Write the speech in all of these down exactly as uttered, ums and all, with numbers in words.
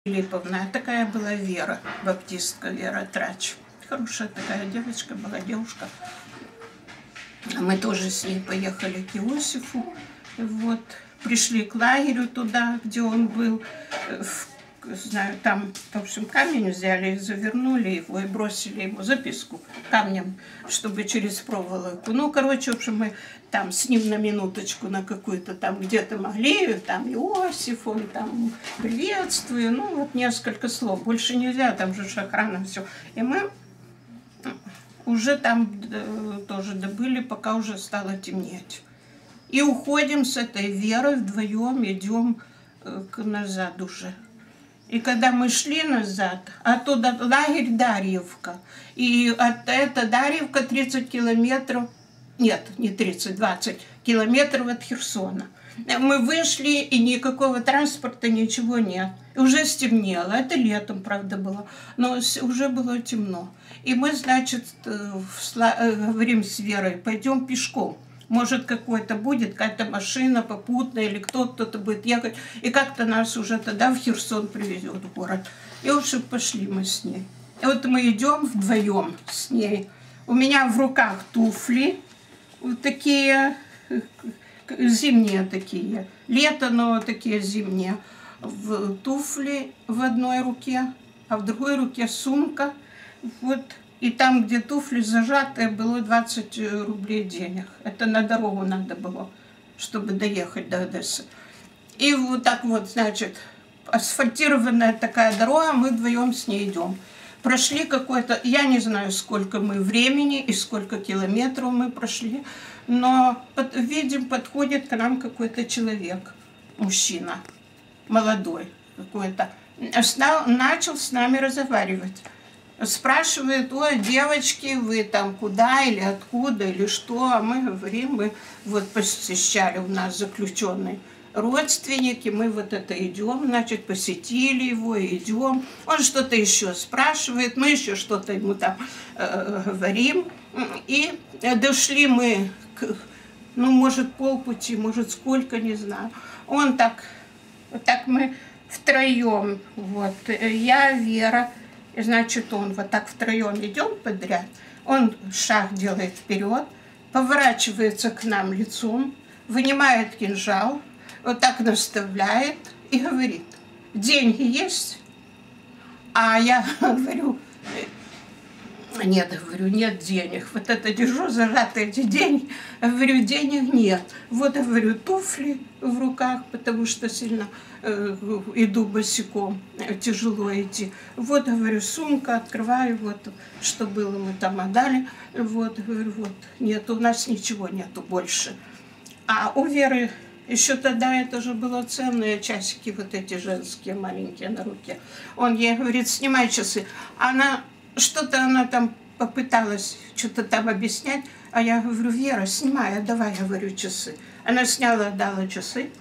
Филипповна, такая была Вера, баптистка Вера Трач. Хорошая такая девочка была, девушка. Мы тоже с ней поехали к Иосифу. Вот. Пришли к лагерю туда, где он был. Знаю, там, в общем, камень взяли, завернули его и бросили ему записку камнем, чтобы через проволоку. Ну, короче, в общем, мы там с ним на минуточку, на какую-то там где-то могли, там Иосиф, он там приветствую, ну, вот несколько слов. Больше нельзя, там же охрана, все. И мы уже там тоже добыли, пока уже стало темнеть. И уходим с этой Верой вдвоем, идем назад уже. И когда мы шли назад, оттуда лагерь Дарьевка. И от это Дарьевка тридцать километров, нет, не тридцать, двадцать километров от Херсона. Мы вышли, и никакого транспорта, ничего нет. Уже стемнело, это летом, правда, было, но уже было темно. И мы, значит, говорим с Верой, пойдем пешком. Может, какой-то будет, какая-то машина попутная, или кто-то кто будет ехать. И как-то нас уже тогда в Херсон привезет в город. И, в общем, пошли мы с ней. И вот мы идем вдвоем с ней. У меня в руках туфли, вот такие, зимние такие. Лето, но такие зимние. В туфли в одной руке, а в другой руке сумка. Вот. И там, где туфли зажатые, было двадцать рублей денег. Это на дорогу надо было, чтобы доехать до Одессы. И вот так вот, значит, асфальтированная такая дорога, мы вдвоем с ней идем. Прошли какое-то, я не знаю, сколько мы времени и сколько километров мы прошли, но под, видим, подходит к нам какой-то человек, мужчина, молодой какой-то, начал с нами разговаривать. Спрашивает, ой, девочки, вы там куда или откуда, или что? А мы говорим, мы вот посещали у нас заключенные родственники, мы вот это идем, значит, посетили его, идем. Он что-то еще спрашивает, мы еще что-то ему там э, говорим. И дошли мы, к, ну, может, полпути, может, сколько, не знаю. Он так, так мы втроем, вот, я, Вера. Значит, он вот так втроем идем подряд, он шаг делает вперед, поворачивается к нам лицом, вынимает кинжал, вот так наставляет и говорит, деньги есть? А я говорю, нет, говорю, нет денег. Вот это держу зажатые эти деньги, говорю, денег нет. Вот, говорю, туфли в руках, потому что сильно э, иду босиком, тяжело идти. Вот, говорю, сумка, открываю, вот, что было, мы там отдали. Вот, говорю, вот, нет, у нас ничего нету больше. А у Веры еще тогда это же было ценные часики, вот эти женские, маленькие на руке. Он ей говорит, снимай часы. Она... Что-то она там попыталась что-то там объяснять, а я говорю, Вера, снимай, давай, говорю, часы. Она сняла, дала часы.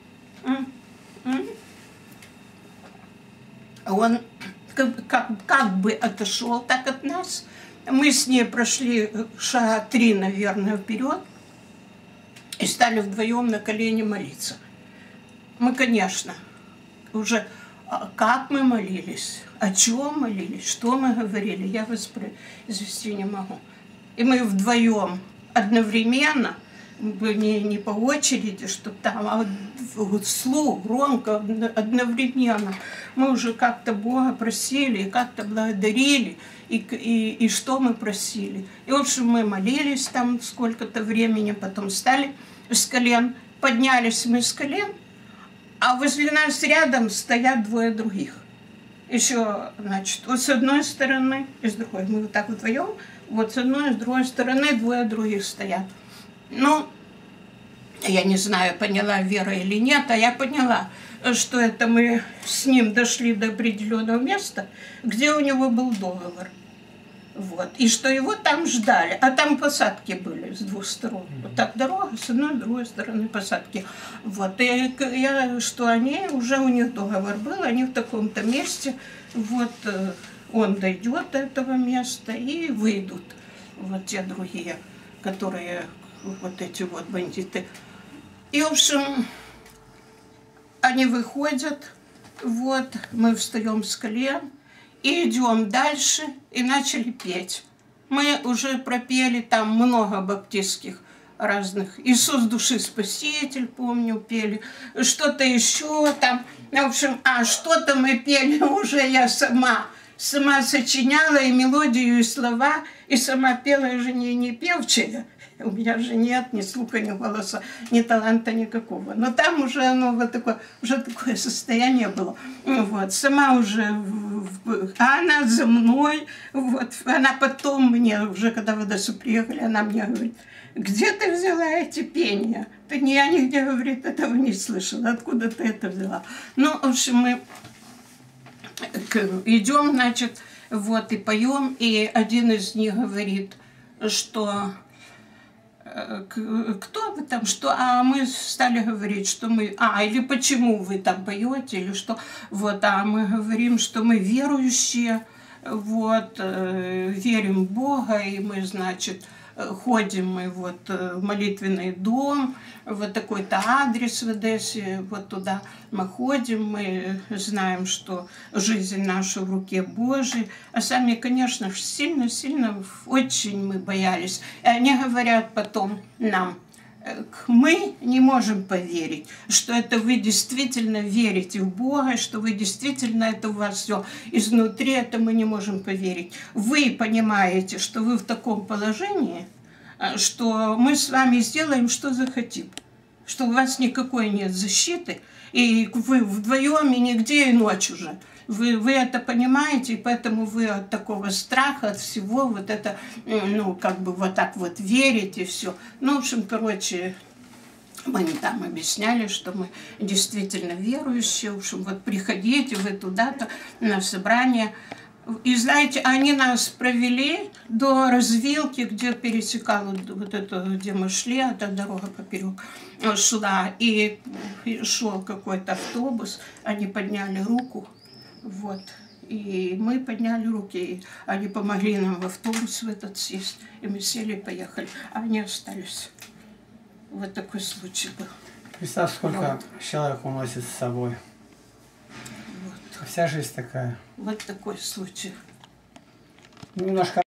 Он как, как, как бы отошел так от нас. Мы с ней прошли шага три, наверное, вперед и стали вдвоем на колени молиться. Мы, конечно, уже... Как мы молились, о чем молились, что мы говорили, я воспроизвести не могу. И мы вдвоем одновременно, не, не по очереди, что там, а вот вслух, громко, одновременно. Мы уже как-то Бога просили, и как-то благодарили, и, и, и что мы просили. И, в общем, мы молились там сколько-то времени, потом встали с колен, поднялись мы с колен, а возле нас рядом стоят двое других. Еще, значит, вот с одной стороны и с другой. Мы вот так вдвоем, вот с одной и с другой стороны двое других стоят. Ну, я не знаю, поняла Вера или нет, а я поняла, что это мы с ним дошли до определенного места, где у него был договор. Вот. И что его там ждали. А там посадки были с двух сторон. Вот так дорога, с одной, с другой стороны посадки. Вот. И я, что они, уже у них договор был, они в таком-то месте, вот, он дойдет до этого места и выйдут. Вот те другие, которые, вот эти вот бандиты. И, в общем, они выходят, Вот, мы встаем с колен и идем дальше, и начали петь. Мы уже пропели там много баптистских разных. «Иисус души спаситель», помню, пели. Что-то еще там. В общем, а что-то мы пели уже я сама. Сама сочиняла и мелодию, и слова, и сама пела, и же не, не певчая. У меня же нет ни слуха, ни голоса, ни таланта никакого. Но там уже оно вот такое, уже такое состояние было. Вот, сама уже, а она за мной, вот, она потом мне, уже когда в Одессу приехали, она мне говорит: где ты взяла эти пения? Ты не, я нигде, говорит, этого не слышала, откуда ты это взяла? Ну, в общем, мы идем, значит, вот, и поем, и один из них говорит, что кто вы там, что, а мы стали говорить, что мы, а, или почему вы там поете, или что, вот, а мы говорим, что мы верующие, вот, верим в Бога, и мы, значит, ходим мы вот в молитвенный дом, вот такой-то адрес в Одессе, вот туда мы ходим, мы знаем, что жизнь наша в руке Божьей, а сами, конечно, сильно-сильно, очень мы боялись. И они говорят потом нам: мы не можем поверить, что это вы действительно верите в Бога, что вы действительно это у вас все изнутри, это мы не можем поверить. Вы понимаете, что вы в таком положении, что мы с вами сделаем, что захотим, что у вас никакой нет защиты, и вы вдвоем и нигде, и ночь уже. Вы, вы это понимаете, и поэтому вы от такого страха, от всего вот это, ну, как бы вот так вот верите, все. Ну, в общем, короче, мы там объясняли, что мы действительно верующие, в общем, вот приходите вы туда-то на собрание. И знаете, они нас провели до развилки, где пересекала вот это, где мы шли, эта дорога поперек шла, и шел какой-то автобус, они подняли руку. Вот. И мы подняли руки, и они помогли нам в автобус в этот сесть. И мы сели и поехали. А они остались. Вот такой случай был. Представь, сколько вот человек уносит с собой. Вот. Вся жизнь такая. Вот такой случай. Немножко